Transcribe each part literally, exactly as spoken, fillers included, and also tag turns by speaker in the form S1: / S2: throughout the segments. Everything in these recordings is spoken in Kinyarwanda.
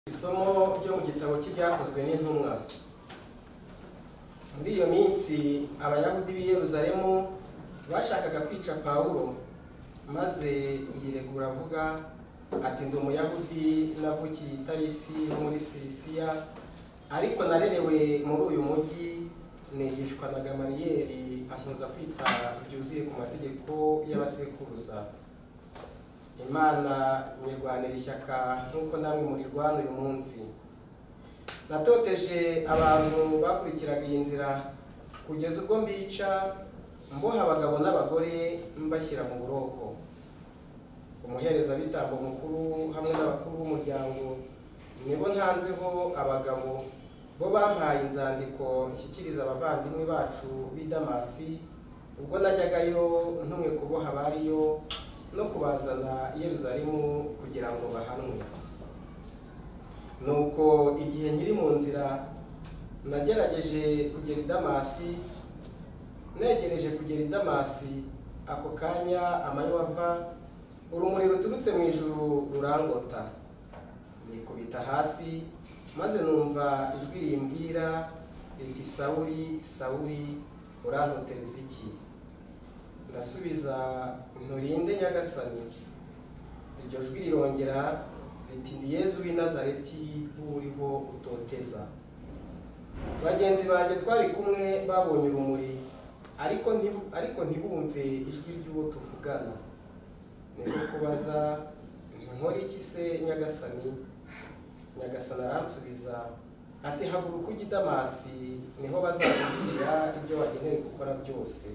S1: Isomo ryo mu gitabo cy'ibyakozwe n'intumwa. Muri iyo minsi abayahudi b'i Yerusalemu bashakaga kwica Pawulo, maze yiregura avuga ati ndi umuyahudi navukiye i Tarisi ho muri Sirisiya, ariko narerewe muri uyu mujyi, nigishwa na Gamariyeri antoza kwita byuzuye ku mategeko y'abasekuruza. Imana nyirwanira ishyaka nk'uko namwe murirwana uyu munsi. Natoteje abantu bakurikiraga iyi nzira kugeza ubwo mbica, mboha abagabo n'abagore mbashyira mu buroko. Umuherezabitambo mukuru hamwe n'abakuru b'umuryango nibo ntanzeho abagabo, bo bampaye inzandiko nshyikiriza abavandimwe bacu b'i Damasi ubwo najyagayo ntumwe kuboha abariyo no kubazana i Yerusalemu kugira ngo bahanwe. Nuko igihe nkiri mu nzira nagerageje kugera i Damasi, negereje kugera i Damasi, ako kanya amanywa ava, urumuri ruturutse mu ijuru rurangota. Nikubita hasi, maze numva ijwi rimbwira riti Sawuli, Sawuli, urantotereza iki? Ndasubiza nturinde Nyagasani. Iryo jwi rirongera riti ndi Yezu w'i Nazareti uriho utoteza. Bagenzi banjye twari kumwe babonye urumuri, ariko ariko ntibumve ijwi ry'uwo tuvugana. Niko kubaza nkora iki se Nyagasani? Nyagasani aransubiza ati haguruka ujye i Damasi, niho bazakubwira ibyo wagenewe gukora byose.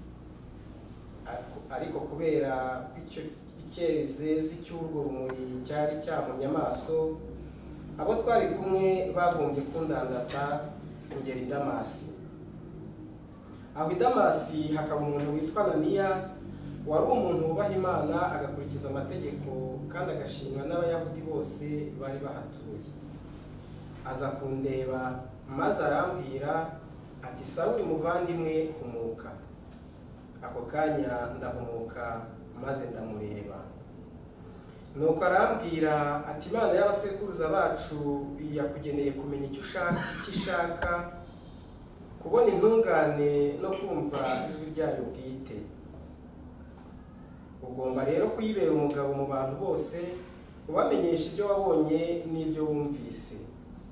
S1: Ariko kubera icyo icyezezi cy'urwo rumuri cyari cyamunye amaso, abo twari kumwe bagombye kundandata ngera i Damasi. Aho i Damasi hakaba umuntu witwa Ananiya, wari umuntu wubaha Imana agakurikiza amategeko kandi agashimwa n'abayahudi bose bari bahatuye. Aza kundeba maze arambwira ati Sawuli muvandimwe, humuka. Ako kanya ndahumuka maze ndamureba. Nuko arambwira ati Imana y'abasekuruza bacu yakugeneye kumenya icyo ushaka icyo ishaka, kubona intungane no kumva ijwi ryayo bwite. Ugomba rero kuyibera umugabo mu bantu bose, ubamenyesha ibyo wabonye n'ibyo wumvise.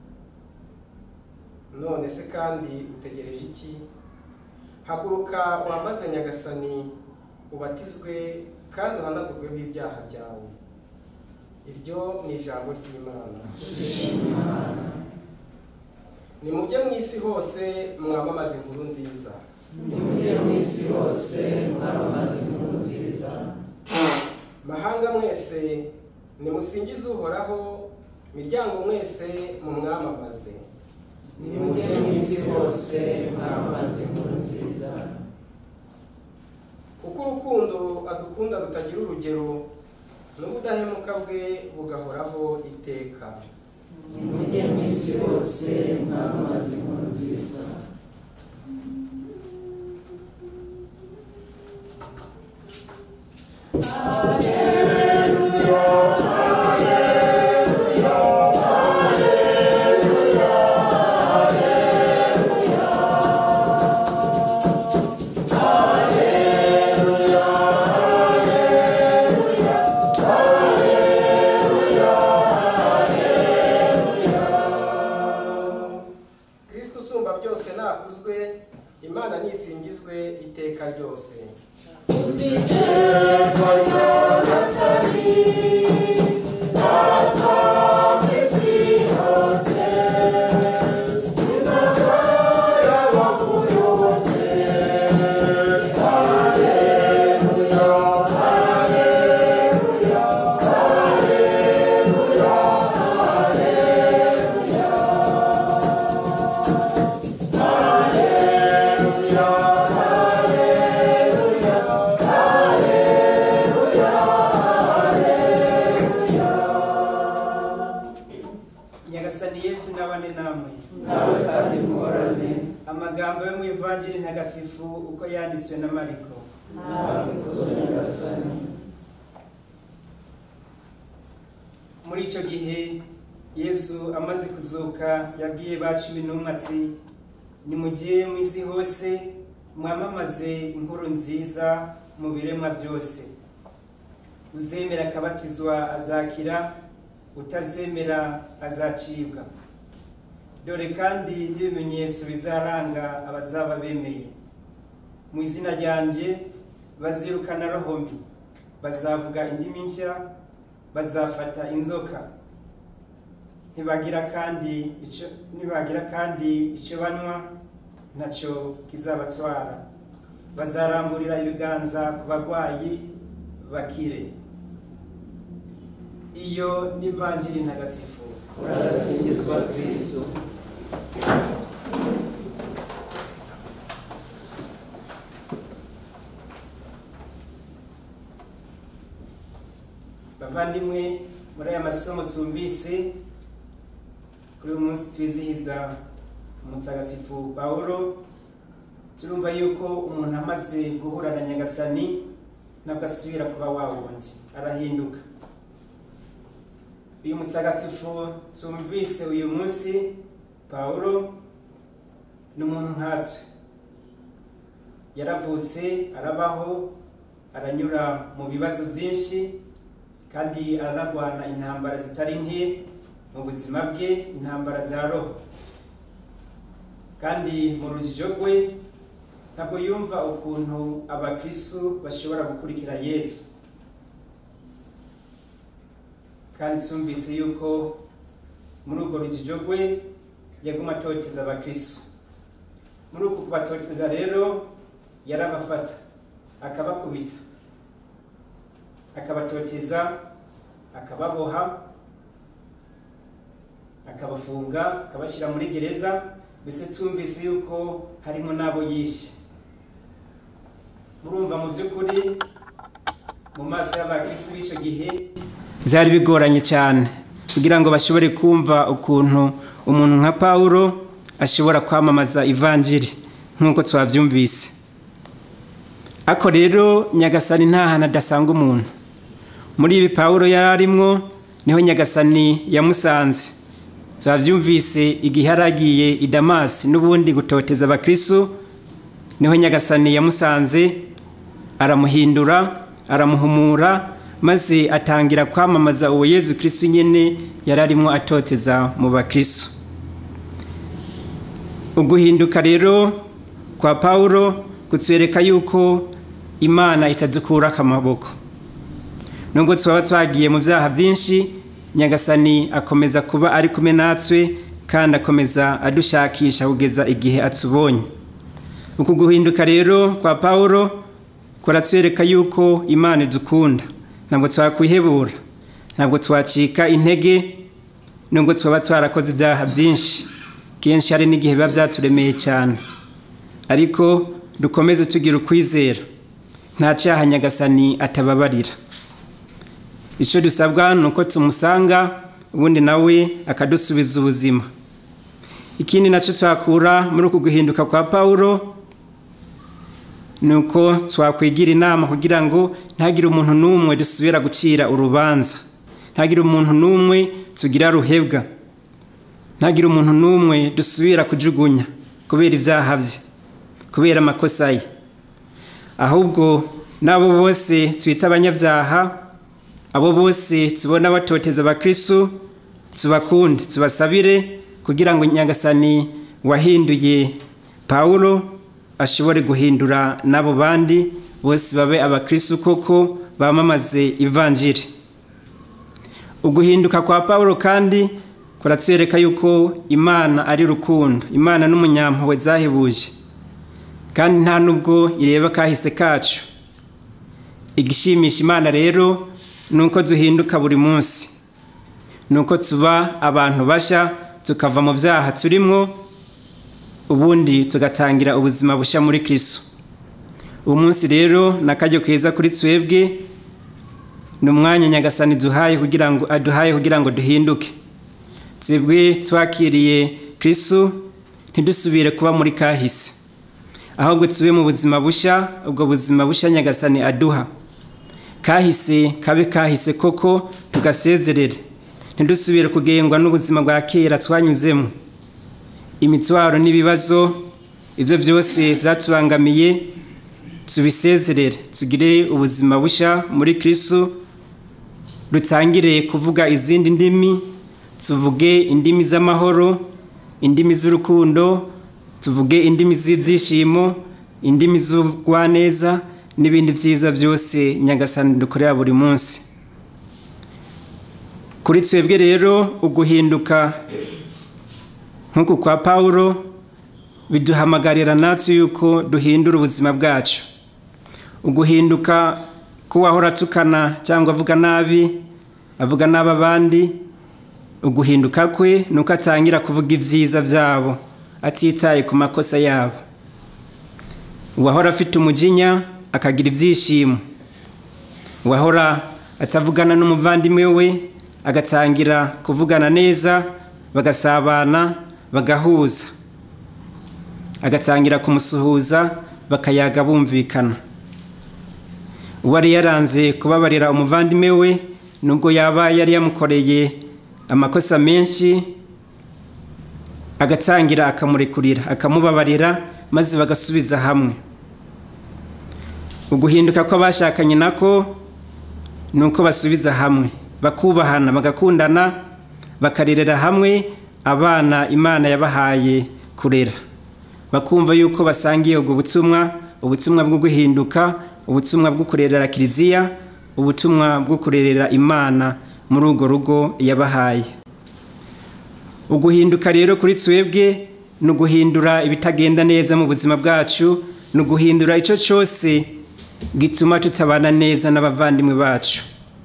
S1: None se kandi utegereje iki? Haguruka wambaze Nyagasani, ubatizwe kandi uhanagurweho ibyaha byawe. Iryo ni ijambo ry'Imana. Nimujye mu isi hose mwamamaze inkuru nziza.
S2: Nimujye mu isi hose mwamamaze inkuru nziza.
S1: Mahanga mwese nimusingize Uhoraho, miryango mwese mumwamamaze.
S2: Nimujye mu isi hose mwamamaze inkuru nziza.
S1: Kuko urukundo adukunda rutagira urugero, n'ubudahemuka bwe bugahoraho iteka.
S2: Nimujye mu isi hose mwamamaze inkuru nziza.
S1: Kristu usumba byose nakuzwe, Imana nisingizwe iteka ryose.
S3: Nyagasani Yesu nabane namwe.
S2: Nawe kandi muhorane.
S3: Amagambo yo mu Ivanjiri ntagatifu uko yanditswe na Mariko.
S2: Nawe kuzo Nyagasani.
S3: Muri icyo gihe Yezu amaze kuzuka yabwiye ba cumi n'umwe ati nimujye mu isi hose mwamamaze inkuru nziza mu biremwa byose. Uzemera akabatizwa azakira, utazemera azacibwa. Dore kandi n'ibimenyetso bizaranga abazaba bemeye. Mu izina ryanjye bazirukana roho mbi, bazavuga indimi nshya, bazafata inzoka. Ntibagira kandi icyo ntibagira kandi icyo banywa ntacyo kizabatwara. Bazaramburira ibiganza ku barwayi bakire. Iyo ni ivanjiri ntagatifu.
S2: Urasingizwa Kristu.
S3: Bavandimwe, muri aya masomo twumvise kuri uyu munsi twizihiza umutagatifu Pawulo, turumva yuko umuntu amaze guhura na Nyagasani ntabwo asubira kuba wa wundi, arahinduka. Uyu mutagatifu twumvise uyu munsi Pawulo ni umuntu nkatwe. Yaravutse, arabaho, aranyura mu bibazo byinshi kandi aranagwana intambara zitari nke mu buzima bwe, intambara za roho. Kandi mu rujijo rwe ntabwo yumva ukuntu abakristu bashobora gukurikira Yezu. Kandi twumvise yuko muri urwo rujijo rwe yaguma atoteza abakristu. Muri uku kubatoteza rero yarabafata, akabakubita, akabatoteza, akababoha, akabafunga, akabashyira muri gereza. Mbese twumvise yuko harimo n'abo yishe. Murumva mu by'ukuri mu maso y'abakristo b'icyo gihe byari bigoranye cyane kugira ngo bashobore kumva ukuntu umuntu nka Pawulo ashobora kwamamaza ivanjiri nk'uko twabyumvise. Ako rero Nyagasani nta hantu adasanga umuntu. Muri ibi Pawulo yari arimwo niho Nyagasani yamusanze. Twabyumvise igihe yaragiye i Damasi n'ubundi gutoteza abakristo, niho Nyagasani yamusanze, aramuhindura, aramuhumura, maze atangira kwamamaza uwo Yezu Kristu nyene yari arimo atoteza mu bakristo. Uguhinduka rero kwa Pawulo kutwereka yuko Imana itadukura akamaboko. Nubwo twaba twagiye mu byaha byinshi, Nyagasani akomeza kuba ari kumwe natwe kandi akomeza adushakisha kugeza igihe atubonye. Uku guhinduka rero kwa Pawulo kuratwereka yuko Imana idukunda. Ntabwo twakwihebura, ntabwo twacika intege, nubwo twaba twarakoze ibyaha byinshi. Kenshi hari n'igihe biba byaturemeye cyane, ariko dukomeze tugira ukwizera. Nta cyaha Nyagasani atababarira. Icyo dusabwa ni uko tumusanga, ubundi nawe akadusubiza ubuzima. Ikindi nacyo twakura muri uku guhinduka kwa Pawulo ni uko twakwigira inama kugira ngo ntagire umuntu n'umwe dusubira gucira urubanza, ntagire umuntu n'umwe tugira ruhebwa, ntagire umuntu n'umwe dusubira kujugunya kubera ibyaha bye, kubera amakosa ye. Ahubwo nabo bose twita abanyabyaha, abo bose tubona batoteza abakristo, tubakunde, tubasabire kugira ngo Nyagasani wahinduye Pawulo ashobore guhindura nabo bandi bose babe abakristo koko bamamaze ivanjiri. Uguhinduka kwa Pawulo kandi kuratwereka yuko Imana ari rukundo, Imana n'umunyampuhwe zahebuje, kandi nta nubwo ireba kahise kacu. Igishimisha Imana rero nuko duhinduka buri munsi, nuko tuba abantu basha, tukava mu byaha turimo, ubundi tugatangira ubuzima busha muri Kristo. Uwo munsi rero nakajyo keza kuri twebwe, n'umwanya Nyagasani duhaye kugira ngo aduhaye kugira ngo duhinduke. Twebwe twakiriye Kristo, ntidusubire kuba muri kahise, ahubwo tube mu buzima busha, ubwo buzima busha Nyagasani aduha. Kahise kabe kahise koko tugasezerere, ntidusubire kugengwa n'ubuzima bwa kera twanyuzemo. Imitwaro n'ibibazo ibyo byose byatubangamiye tubisezerere, tugire ubuzima busha muri Kristu, rutangire kuvuga izindi ndimi, tuvuge indimi z'amahoro, indimi z'urukundo, tuvuge indimi z'ibyishimo, indimi z'ubugwaneza n'ibindi byiza byose Nyagasani dukorera buri munsi. Kuri twebwe rero uguhinduka nk'uku kwa Pawulo biduhamagarira natwe yuko duhindura ubuzima bwacu. Uguhinduka ko wahora tukana cyangwa avuga nabi, avuga nabi abandi, uguhinduka kwe nuko atangira kuvuga ibyiza byabo atitaye ku makosa yabo. Uwahora afite umujinya akagira ibyishimo, uwahora atavugana n'umuvandimwe we agatangira kuvugana neza, bagasabana, bagahuza, agatangira kumusuhuza, bakayaga bumvikana. Wari yaranze kubabarira umuvandimwe we nubwo yaba yari yamukoreye amakosa menshi, agatangira akamurekurira, akamubabarira, maze bagasubiza hamwe. Uguhinduka kw'abashakanye nako nuko basubiza hamwe, bakubahana, bagakundana, bakarerera hamwe abana Imana yabahaye kurera, bakumva yuko basangiye ubwo butumwa, ubutumwa bwo guhinduka, ubutumwa bwo kurerera Kiliziya, ubutumwa bwo kurerera Imana muri urwo rugo yabahaye. Uguhinduka rero kuri twebwe no guhindura ibitagenda neza mu buzima bwacu, no guhindura icyo cyose gituma tutabana neza n'abavandimwe bacu.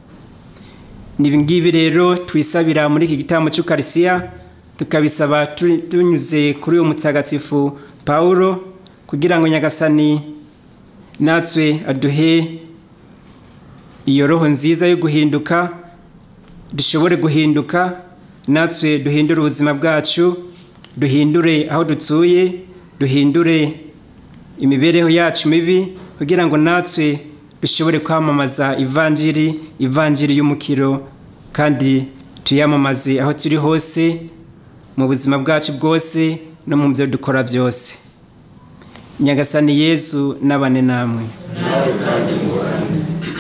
S3: Nibingibi rero twisabira muri iki gitambo cy'Ukarisiya, tukabisaba tunyuze kuri uwo mutagatifu Pawulo, kugira ngo Nyagasani natwe aduhe iyo roho nziza yo guhinduka, dushobore guhinduka, natwe duhindure ubuzima bwacu, duhindure aho dutuye, duhindure imibereho yacu mibi, kugira ngo natwe dushobore kwamamaza ivanjiri, ivanjiri y'umukiro, kandi tuyamamaze aho turi hose, mu buzima bwacu bwose no mu byo dukora byose. Nyagasani Yezu nabane namwe.
S2: Nawe kandi